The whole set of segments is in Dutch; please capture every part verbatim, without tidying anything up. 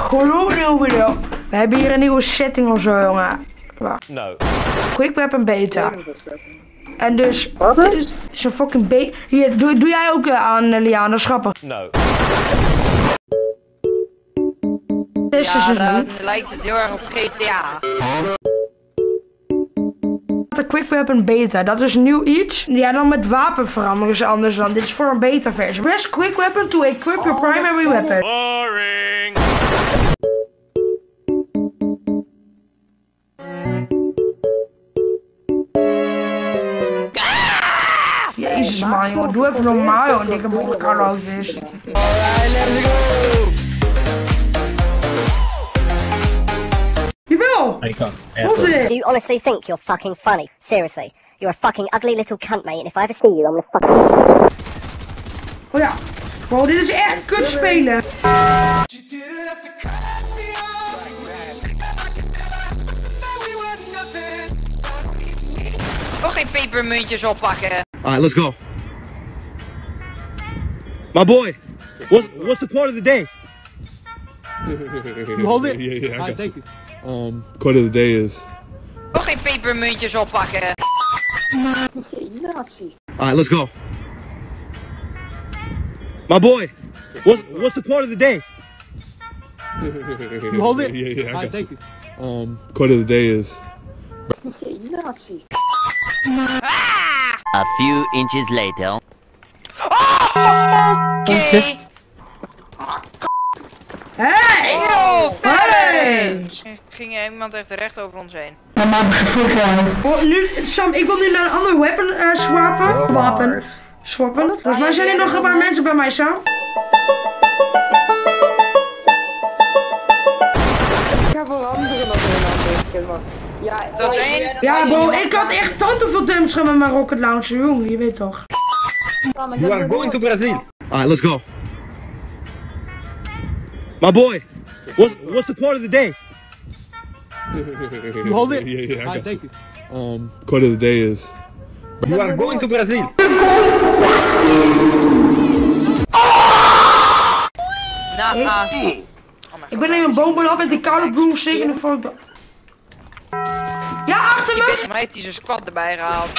gloednieuwe video. We hebben hier een nieuwe setting of zo, jongen. Wacht. No. Quick Weapon Beta. En dus, Wat dit is? is een fucking beta. Hier, doe, doe jij ook uh, aan, uh, Liaan, dat is grappig. No. Dit is Ja, dus dan niet. lijkt het heel erg op G T A. De Quick Weapon Beta, dat is nieuw iets. Ja, dan met wapen veranderen ze anders dan. Dit is voor een beta versie. Press Quick Weapon to equip your primary weapon. Boring. Jezus man, jongen, doe even normaal, joh, dikke bolle Carlo's. Jawel! I can't. Wat is dit? Do you honestly think you're fucking funny? Seriously. You're a fucking ugly little cunt, mate, and if I ever see you, I'm gonna fucking... Oh ja. Wow, dit is echt kut spelen. Toch geen pepermuntjes oppakken. Alright, let's go. My boy, what's, what's the quote of the day? You hold it? Yeah, yeah, I Alright, got thank you. Um, quote of the day is. Toch geen pepermuntjes oppakken. Alright, let's go. My boy, what's, what's the quote of the day? You hold it? Yeah, yeah, I Alright, got thank you. Um, quote of the day is. A few inches later. Oké. Hey! Oh, Hey! Er ging er iemand echt recht over ons heen. Oh, nu, Sam, ik wil nu naar een ander weapon uh, swappen. Wapen. Swappen. Volgens mij zijn er nog een paar mensen bij mij, Sam. Ik ga veranderen nog een ander. Ja, Dat is één. Ja, bro, ik had echt tante veel dumps met mijn rocket launcher, jongen, je weet toch. You are going to Brazil. Alright, let's go. My boy, what's, what's the quote of the day? You hold it? Yeah, yeah, I Alright, got thank you. Um, quote of the day is. You are going to Brazil. Nou, ah. Ik ben in een boombeland met die koude bloem zeker nog voor. Ja, achter Die me! bitch, maar heeft hij zijn squad erbij gehaald.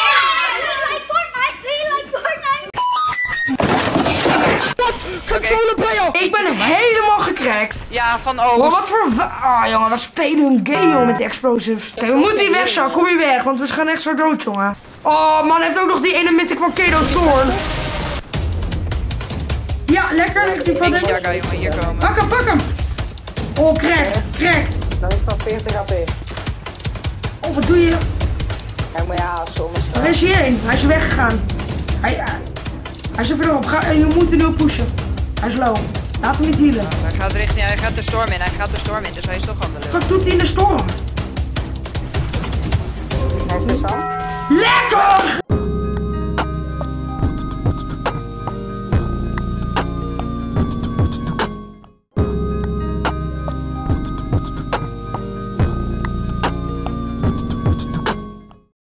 Oké. Ik ben helemaal gecrackt. Ja, van Oh, Oost. wat voor wa- ah, jongen, we spelen hun game, jongen, met die explosives. Oké, we moeten hier weg, Sam. Kom hier weg, want we gaan echt zo dood, jongen. Oh, man, hij heeft ook nog die ene mythic van Kato Thorn. Ja, lekker. Ligt die van Ik hem. ja, kan jongen hier komen. Pak hem, pak hem. Oh, cracked, cracked. Dan is het van veertig A P. Oh, wat doe je? Ja, maar ja, soms. Waar is hij heen? Hij is weggegaan. Hij, uh, hij is er verderop. Ga, uh, je moet er nu op pushen. Hij is low. Laat hem niet healen. Hij gaat richting, hij gaat de storm in, hij gaat de storm in, dus hij is toch aan de lucht. Wat doet hij in de storm?